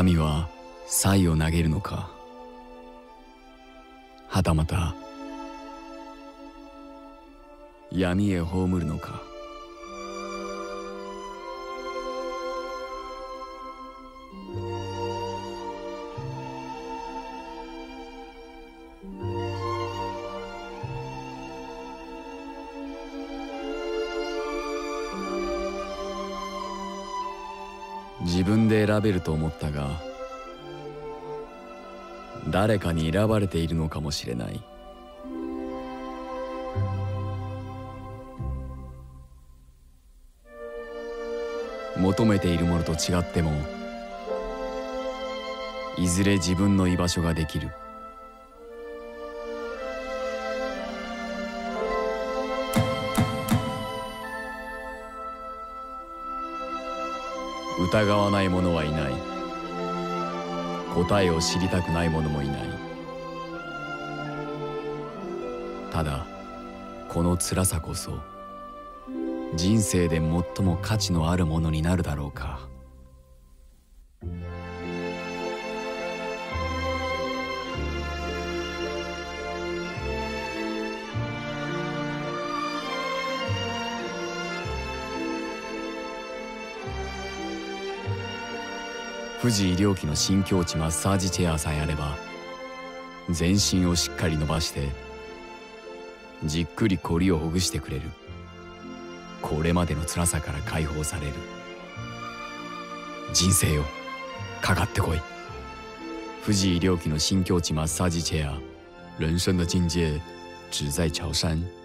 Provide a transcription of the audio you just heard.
神は才を投げるのか、はたまた闇へ葬るのか。自分で選べると思ったが、誰かに選ばれているのかもしれない。求めているものと違っても、いずれ自分の居場所ができる。疑わない者はいない。答えを知りたくない者もいない。ただこの辛さこそ人生で最も価値のあるものになるだろうか。富士医療機の新境地マッサージチェアさえあれば、全身をしっかり伸ばしてじっくりこりをほぐしてくれる。これまでの辛さから解放される。人生よ、かかってこい。富士医療機の新境地マッサージチェア。人生的境界只在潮汕。